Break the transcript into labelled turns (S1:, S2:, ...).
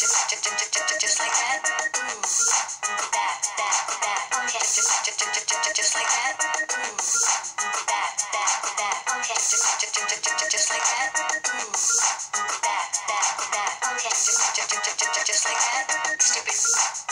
S1: just like that. That. Okay. Just like that. That. Okay. Just like that. That. Okay. Just like that. Stupid.